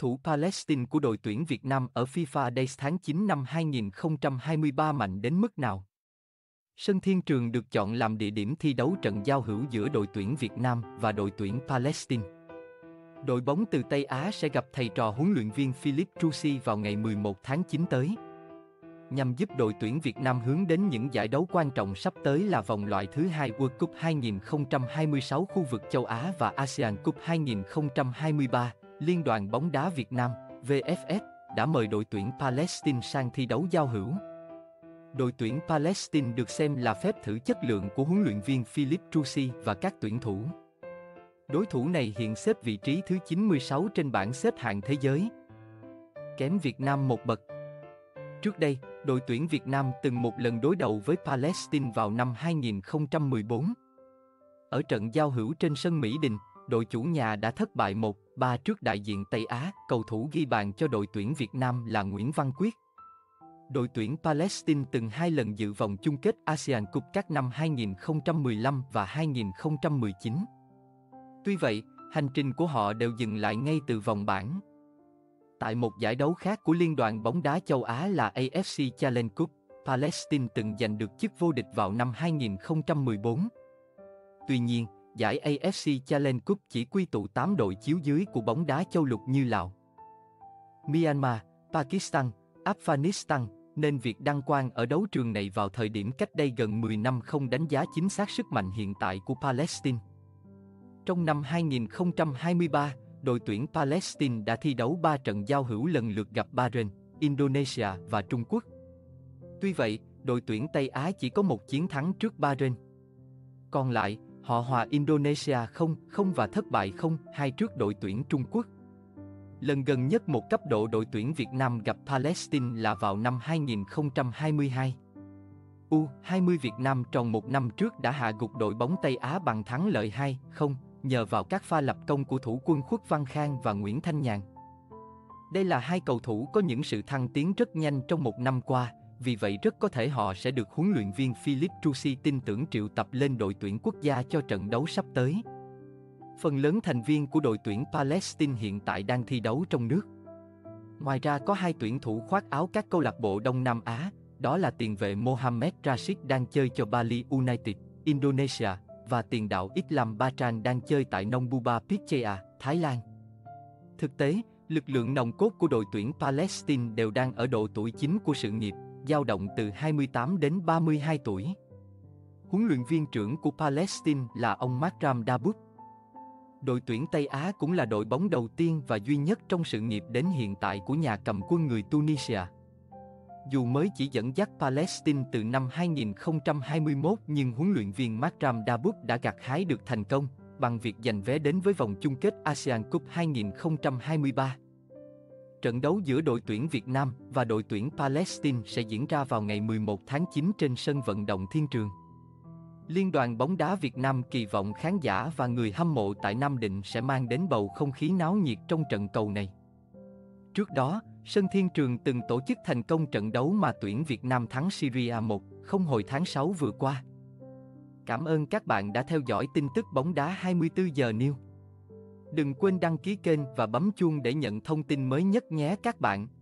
thủ Palestine của đội tuyển Việt Nam ở FIFA Days tháng 9 năm 2023 mạnh đến mức nào? Sân Thiên Trường được chọn làm địa điểm thi đấu trận giao hữu giữa đội tuyển Việt Nam và đội tuyển Palestine. Đội bóng từ Tây Á sẽ gặp thầy trò huấn luyện viên Philippe Troussy vào ngày 11 tháng 9 tới. Nhằm giúp đội tuyển Việt Nam hướng đến những giải đấu quan trọng sắp tới là vòng loại thứ 2 World Cup 2026 khu vực châu Á và ASEAN Cup 2023, Liên đoàn bóng đá Việt Nam, VFF, đã mời đội tuyển Palestine sang thi đấu giao hữu. Đội tuyển Palestine được xem là phép thử chất lượng của huấn luyện viên Philippe Troussy và các tuyển thủ. Đối thủ này hiện xếp vị trí thứ 96 trên bảng xếp hạng thế giới, kém Việt Nam một bậc. Trước đây, đội tuyển Việt Nam từng một lần đối đầu với Palestine vào năm 2014. Ở trận giao hữu trên sân Mỹ Đình, đội chủ nhà đã thất bại 1-3 trước đại diện Tây Á. Cầu thủ ghi bàn cho đội tuyển Việt Nam là Nguyễn Văn Quyết. Đội tuyển Palestine từng 2 lần dự vòng chung kết ASEAN Cup các năm 2015 và 2019. Tuy vậy, hành trình của họ đều dừng lại ngay từ vòng bảng. Tại một giải đấu khác của Liên đoàn bóng đá châu Á là AFC Challenge Cup, Palestine từng giành được chức vô địch vào năm 2014. Tuy nhiên, giải AFC Challenge Cup chỉ quy tụ 8 đội chiếu dưới của bóng đá châu lục như Lào, Myanmar, Pakistan, Afghanistan, nên việc đăng quang ở đấu trường này vào thời điểm cách đây gần 10 năm không đánh giá chính xác sức mạnh hiện tại của Palestine. Trong năm 2023, đội tuyển Palestine đã thi đấu 3 trận giao hữu lần lượt gặp Bahrain, Indonesia và Trung Quốc. Tuy vậy, đội tuyển Tây Á chỉ có một chiến thắng trước Bahrain. Còn lại, họ hòa Indonesia 0-0 và thất bại 0-2 trước đội tuyển Trung Quốc. Lần gần nhất một cấp độ đội tuyển Việt Nam gặp Palestine là vào năm 2022. U20 Việt Nam tròn một năm trước đã hạ gục đội bóng Tây Á bằng thắng lợi 2-0, nhờ vào các pha lập công của thủ quân Khuất Văn Khang và Nguyễn Thanh Nhàn. Đây là hai cầu thủ có những sự thăng tiến rất nhanh trong một năm qua, vì vậy rất có thể họ sẽ được huấn luyện viên Philippe Troussy tin tưởng triệu tập lên đội tuyển quốc gia cho trận đấu sắp tới. Phần lớn thành viên của đội tuyển Palestine hiện tại đang thi đấu trong nước. Ngoài ra có 2 tuyển thủ khoác áo các câu lạc bộ Đông Nam Á, đó là tiền vệ Mohamed Rashid đang chơi cho Bali United, Indonesia, và tiền đạo Islam Bachan đang chơi tại Nongbuba Pitchea, Thái Lan. Thực tế, lực lượng nòng cốt của đội tuyển Palestine đều đang ở độ tuổi chính của sự nghiệp, dao động từ 28 đến 32 tuổi. Huấn luyện viên trưởng của Palestine là ông Makram Daboud. Đội tuyển Tây Á cũng là đội bóng đầu tiên và duy nhất trong sự nghiệp đến hiện tại của nhà cầm quân người Tunisia. Dù mới chỉ dẫn dắt Palestine từ năm 2021 nhưng huấn luyện viên Makram Daboud đã gặt hái được thành công bằng việc giành vé đến với vòng chung kết ASEAN Cup 2023. Trận đấu giữa đội tuyển Việt Nam và đội tuyển Palestine sẽ diễn ra vào ngày 11 tháng 9 trên sân vận động Thiên Trường. Liên đoàn bóng đá Việt Nam kỳ vọng khán giả và người hâm mộ tại Nam Định sẽ mang đến bầu không khí náo nhiệt trong trận cầu này. Trước đó, sân Thiên Trường từng tổ chức thành công trận đấu mà tuyển Việt Nam thắng Syria 1-0 hồi tháng 6 vừa qua. Cảm ơn các bạn đã theo dõi tin tức bóng đá 24 giờ News. Đừng quên đăng ký kênh và bấm chuông để nhận thông tin mới nhất nhé các bạn.